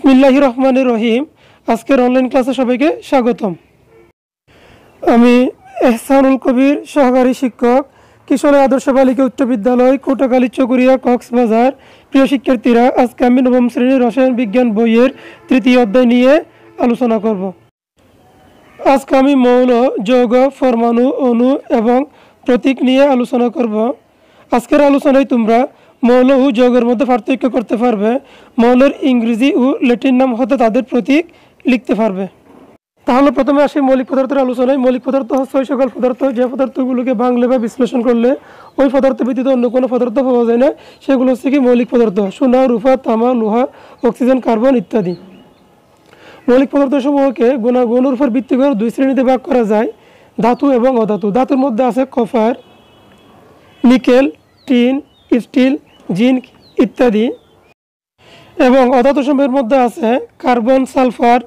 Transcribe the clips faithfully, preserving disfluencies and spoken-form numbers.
বিসমিল্লাহির রহমানির রহিম। আজকের অনলাইন ক্লাসে সবাইকে স্বাগতম। আমি এহসানুল কবির, সহকারী শিক্ষক, কিশোরী আদর্শ বালিকা উচ্চ বিদ্যালয়, কোটাখালী, চকরিয়া, কক্সবাজার। প্রিয় শিক্ষার্থীরা, আজকে আমি নবম শ্রেণীর রসায়ন বিজ্ঞান বইয়ের তৃতীয় অধ্যায় নিয়ে আলোচনা করব। আজকে আমি মৌল, যৌগ, পরমাণু, অণু এবং প্রতীক নিয়ে আলোচনা করব। আজকের আলোচনায় তোমরা মৌল ও যৌগের মধ্যে পার্থক্য করতে পারবে, মৌলের ইংরেজি ও ল্যাটিন নাম হতে তাদের প্রতীক লিখতে পারবে। তাহলে প্রথমে আসি মৌলিক পদার্থের আলোচনায়। মৌলিক পদার্থ হচ্ছে ওই সকল পদার্থ যে পদার্থগুলোকে ভাঙলে বা বিশ্লেষণ করলে ওই পদার্থ ব্যতীত অন্য কোনো পদার্থ পাওয়া যায় না, সেগুলো হচ্ছে কি মৌলিক পদার্থ। সোনা, রূপা, তামা, লোহা, অক্সিজেন, কার্বন ইত্যাদি। মৌলিক পদার্থসমূহকে গুণাগুণের উপর ভিত্তি করে দুই শ্রেণীতে ভাগ করা যায়, ধাতু এবং অধাতু। ধাতুর মধ্যে আছে copper, nickel, tin, steel, zinc ইত্যাদি। এবং অধাতু সমূহের মধ্যে আছে carbon, sulphur,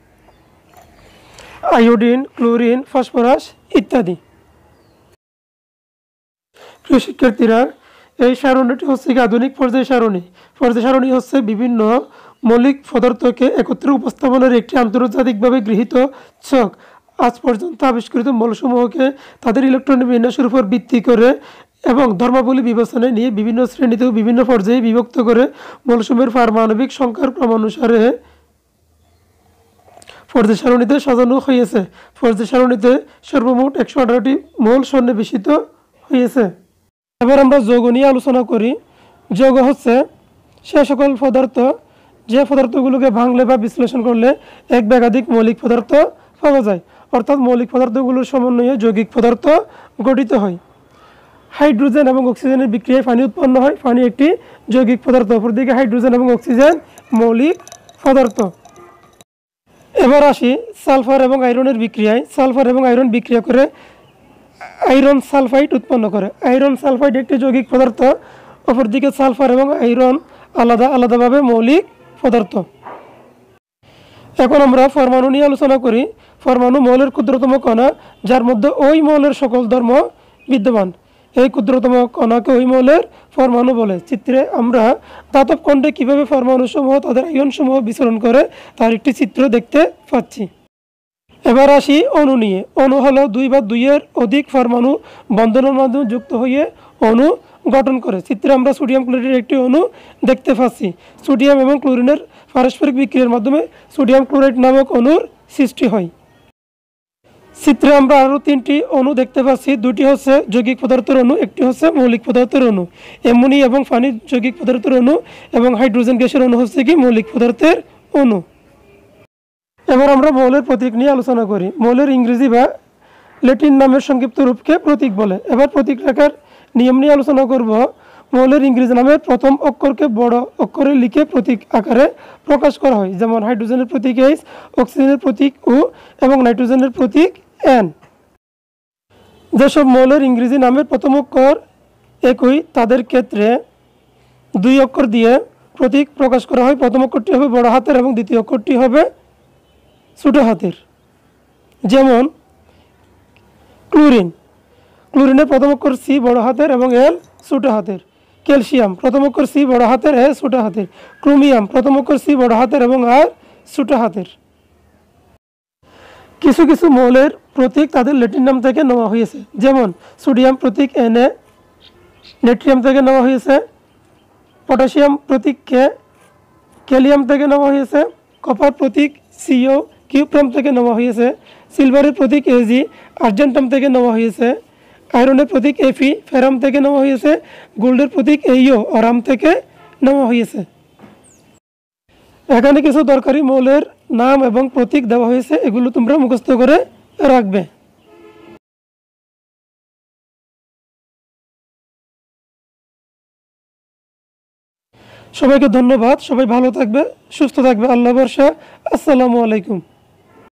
iodine, chlorine, phosphorus ইত্যাদি। প্রিয় শিক্ষার্থীরা, এই সারণীটি হচ্ছে কি আধুনিক পর্যায় সারণী। পর্যায় সারণী হচ্ছে বিভিন্ন মৌলিক পদার্থকে একত্রে উপস্থাপনের একটি আন্তর্জাতিকভাবে গৃহীত ছক। আজ পর্যন্ত আবিষ্কৃত মৌলসমূহকে তাদের ইলেকট্রনিক বিন্যাসের উপর ভিত্তি করে এবং ধর্মাবলী বিবেচনায় নিয়ে বিভিন্ন শ্রেণীতে বিভিন্ন পর্যায়ে বিভক্ত করে মৌলসমূহের পারমাণবিক সংখ্যার ক্রমানুসারে পর্যায় সারণীতে সাজানো হয়েছে। পর্যায় সারণীতে সর্বমোট একশো আঠারোটি মৌল সন্নিবেশিত হয়েছে। এবার আমরা যৌগ নিয়ে আলোচনা করি। যৌগ হচ্ছে সে সকল পদার্থ যে পদার্থগুলোকে ভাঙলে বা বিশ্লেষণ করলে এক বা একাধিক মৌলিক পদার্থ পাওয়া যায়, অর্থাৎ মৌলিক পদার্থগুলোর সমন্বয়ে যৌগিক পদার্থ গঠিত হয়। হাইড্রোজেন এবং অক্সিজেনের বিক্রিয়ায় পানি উৎপন্ন হয়। পানি একটি যৌগিক পদার্থ। অপরদিকে হাইড্রোজেন এবং অক্সিজেন মৌলিক পদার্থ। এবার আসি সালফার এবং আয়রনের বিক্রিয়ায়। সালফার এবং আয়রন বিক্রিয়া করে আয়রন সালফাইড উৎপন্ন করে। আয়রন সালফাইড একটি যৌগিক পদার্থ। অপরদিকে সালফার এবং আয়রন আলাদা আলাদাভাবে মৌলিক পদার্থ। এখন আমরা পরমাণু নিয়ে আলোচনা করি। পরমাণু মৌলের ক্ষুদ্রতম কণা, যার মধ্যে ওই মৌলের সকল ধর্ম বিদ্যমান। এই ক্ষুদ্রতম কণাকে ওই মৌলের পরমাণু বলে। চিত্রে আমরা ধাতব খণ্ডে কীভাবে পরমাণুসমূহ তাদের আয়নসমূহ বিচরণ করে তার একটি চিত্র দেখতে পাচ্ছি। এবার আসি অণু নিয়ে। অণু হলো দুই বা দুইয়ের অধিক পরমাণু বন্ধনের মাধ্যমে যুক্ত হয়ে অণু গঠন করে। চিত্রে আমরা সোডিয়াম ক্লোরাইডের একটি অণু দেখতে পাচ্ছি। সোডিয়াম এবং ক্লোরিনের পারস্পরিক বিক্রিয়ার মাধ্যমে সোডিয়াম ক্লোরাইড নামক অণুর সৃষ্টি হয়। চিত্রে আমরা আরও তিনটি অণু দেখতে পাচ্ছি। দুটি হচ্ছে যৌগিক পদার্থের অণু, একটি হচ্ছে মৌলিক পদার্থের অণু। অ্যামোনিয়া এবং পানি যৌগিক পদার্থের অণু এবং হাইড্রোজেন গ্যাসের অণু হচ্ছে কি মৌলিক পদার্থের অণু। এবার আমরা মৌলের প্রতীক নিয়ে আলোচনা করি। মৌলের ইংরেজি বা ল্যাটিন নামের সংক্ষিপ্ত রূপকে প্রতীক বলে। এবার প্রতীক লেখার নিয়ম নিয়ে আলোচনা করব। মৌলের ইংরেজি নামের প্রথম অক্ষরকে বড় অক্ষরে লিখে প্রতীক আকারে প্রকাশ করা হয়, যেমন হাইড্রোজেনের প্রতীক এইচ, অক্সিজেনের প্রতীক ও এবং নাইট্রোজেনের প্রতীক এন। যেসব মৌলের ইংরেজি নামের প্রথম অক্ষর একই, তাদের ক্ষেত্রে দুই অক্ষর দিয়ে প্রতীক প্রকাশ করা হয়। প্রথম অক্ষরটি হবে বড় হাতের এবং দ্বিতীয় অক্ষরটি হবে ছোট হাতের। যেমন ক্লোরিন, ক্লোরিনের প্রথম অক্ষর সি বড় হাতের এবং এল ছোট হাতের। ক্যালসিয়াম প্রথম অক্ষর সি বড় হাতের, এ ছোট হাতের। ক্রোমিয়াম প্রথম অক্ষর সি বড় হাতের এবং আর ছোট হাতের। কিছু কিছু মৌলের প্রতীক তাদের ল্যাটিন নাম থেকে নেওয়া হয়েছে, যেমন সোডিয়াম প্রতীক এন এ নেট্রিয়াম থেকে নেওয়া হয়েছে, পটাশিয়াম প্রতীক কে ক্যালিয়াম থেকে নেওয়া হয়েছে, কপার প্রতীক সিও কিউপ্রাম থেকে নেওয়া হয়েছে, সিলভারের প্রতীক এজি আর্জেন্টাম থেকে নেওয়া হয়েছে, আয়রনের প্রতীক এফি ফেরাম থেকে নেওয়া হয়েছে, গোল্ডের প্রতীক এইও অরাম থেকে নেওয়া হয়েছে। এখানে কিছু দরকারি মৌলের নাম এবং প্রতীক দেওয়া হয়েছে, এগুলো তোমরা মুখস্থ করে রাখবে। সবাইকে ধন্যবাদ। সবাই ভালো থাকবে, সুস্থ থাকবে। আল্লাহ ভরসা। আসসালামু আলাইকুম।